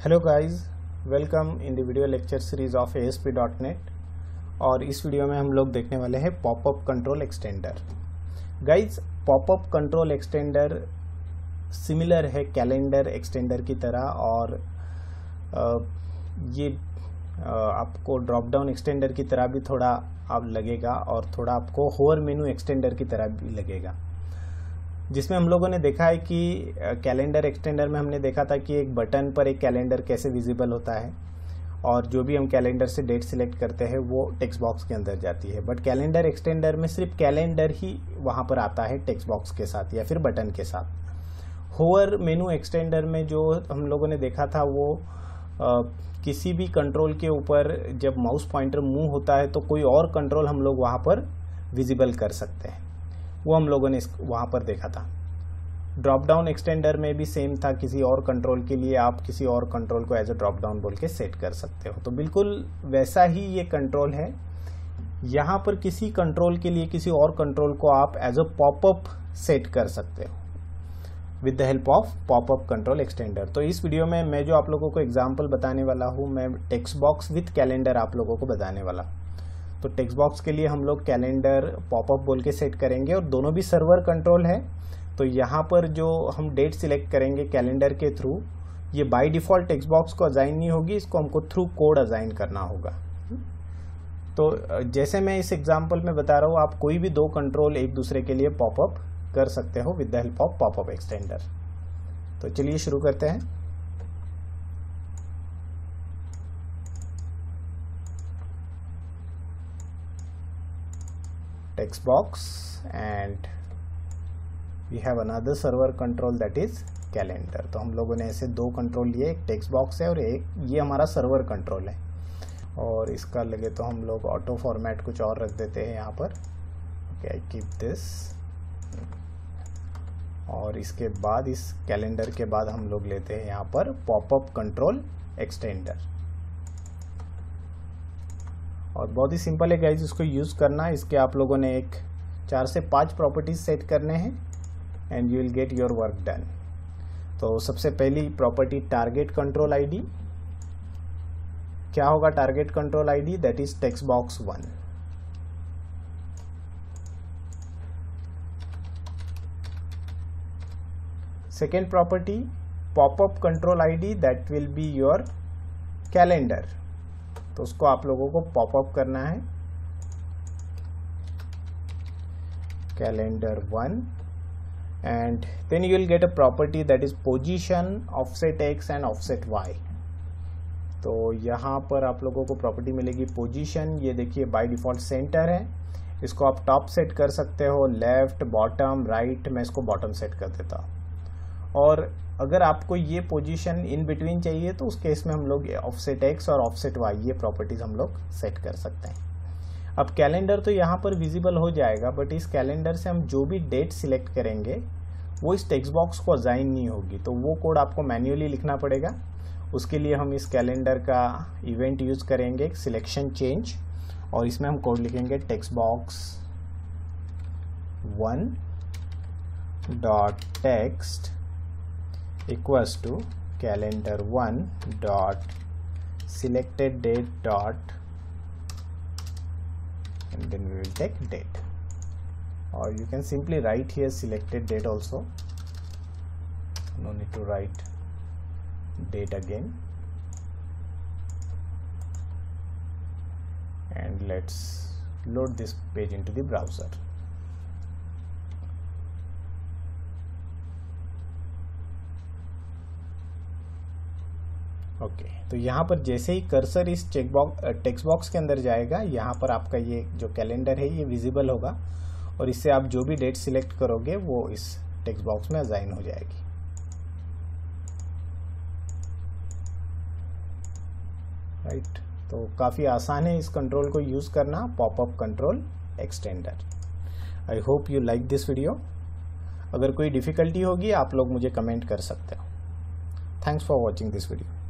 Hello guys, welcome in the video lecture series of ASP.NET। और इस video में हम लोग देखने वाले हैं popup control extender. Guys, popup control extender similar है कैलेंडर एक्सटेंडर की तरह, और ये आपको ड्रॉप डाउन एक्सटेंडर की तरह भी थोड़ा अब लगेगा, और थोड़ा आपको होवर मेनू एक्सटेंडर की तरह भी लगेगा। जिसमें हम लोगों ने देखा है कि कैलेंडर एक्सटेंडर में हमने देखा था कि एक बटन पर एक कैलेंडर कैसे विजिबल होता है, और जो भी हम कैलेंडर से डेट सिलेक्ट करते हैं वो टेक्स्ट बॉक्स के अंदर जाती है। बट कैलेंडर एक्सटेंडर में सिर्फ कैलेंडर ही वहाँ पर आता है टेक्स्ट बॉक्स के साथ या फिर बटन के साथ। होवर मेनू एक्सटेंडर में जो हम लोगों ने देखा था वो किसी भी कंट्रोल के ऊपर जब माउस पॉइंटर मूव होता है तो कोई और कंट्रोल हम लोग वहाँ पर विजिबल कर सकते हैं, वो हम लोगों ने वहाँ पर देखा था। ड्रॉप डाउन एक्सटेंडर में भी सेम था, किसी और कंट्रोल के लिए आप किसी और कंट्रोल को एज अ ड्रॉप डाउन बोल के सेट कर सकते हो। तो बिल्कुल वैसा ही ये कंट्रोल है। यहाँ पर किसी कंट्रोल के लिए किसी और कंट्रोल को आप एज अ पॉपअप सेट कर सकते हो with the help of popup control extender. तो इस वीडियो में मैं जो आप लोगों को एग्जाम्पल बताने वाला हूँ, मैं टेक्स्ट बॉक्स विथ कैलेंडर आप लोगों को बताने वाला। तो टेक्स्ट बॉक्स के लिए हम लोग कैलेंडर पॉपअप बोल के सेट करेंगे, और दोनों भी सर्वर कंट्रोल है। तो यहाँ पर जो हम डेट सिलेक्ट करेंगे कैलेंडर के थ्रू, ये बाय डिफॉल्ट टेक्स्ट बॉक्स को असाइन नहीं होगी, इसको हमको थ्रू कोड असाइन करना होगा। तो जैसे मैं इस एग्जांपल में बता रहा हूँ, आप कोई भी दो कंट्रोल एक दूसरे के लिए पॉपअप कर सकते हो with the help of popup extender. तो चलिए शुरू करते हैं। Text box and we have another server control that is calendar। तो हम लोगों ने ऐसे दो कंट्रोल लिए, एक टेक्स्ट बॉक्स है और एक ये हमारा सर्वर कंट्रोल है। और इसका लगे तो हम लोग ऑटो फॉर्मेट कुछ और रख देते हैं यहाँ पर। Okay, I keep this. और इसके बाद इस कैलेंडर के बाद हम लोग लेते हैं यहाँ पर पॉपअप कंट्रोल एक्सटेंडर। और बहुत ही सिंपल है गाइज इसको यूज़ करना। इसके आप लोगों ने 4 से 5 प्रॉपर्टीज सेट करने हैं and you will get your work done. तो सबसे पहली प्रॉपर्टी टारगेट कंट्रोल आईडी। क्या होगा target control ID? That is text box 1। Second property popup control ID, that will be your calendar. तो उसको आप लोगों को पॉपअप करना है, calendar 1। And then you will get a property that is position offset X and offset Y. तो यहाँ पर आप लोगों को प्रॉपर्टी मिलेगी पोजीशन। ये देखिए बाय डिफॉल्ट सेंटर है, इसको आप टॉप सेट कर सकते हो, लेफ्ट, बॉटम, राइट। मैं इसको बॉटम सेट कर देता हूँ। और अगर आपको ये पोजीशन इन बिटवीन चाहिए तो उस केस में हम लोग ऑफसेट एक्स और ऑफसेट वाई ये प्रॉपर्टीज हम लोग सेट कर सकते हैं। अब कैलेंडर तो यहाँ पर विजिबल हो जाएगा, बट इस कैलेंडर से हम जो भी डेट सिलेक्ट करेंगे वो इस टेक्स्ट बॉक्स को असाइन नहीं होगी, तो वो कोड आपको मैन्युअली लिखना पड़ेगा। उसके लिए हम इस कैलेंडर का इवेंट यूज करेंगे, सिलेक्शन चेंज, और इसमें हम कोड लिखेंगे text box 1 dot text equals to calendar 1 dot selected date dot, and then we will take date, or you can simply write here selected date also, no need to write date again। And let's load this page into the browser। ओके, तो यहाँ पर जैसे ही cursor इस text box के अंदर जाएगा, यहाँ पर आपका ये जो कैलेंडर है ये विजिबल होगा, और इससे आप जो भी डेट सिलेक्ट करोगे वो इस टेक्स्ट बॉक्स में असाइन हो जाएगी। राइट, तो काफ़ी आसान है इस कंट्रोल को यूज़ करना, popup control extender. I hope you like this video. अगर कोई डिफ़िकल्टी होगी आप लोग मुझे कमेंट कर सकते हो। Thanks for watching this video.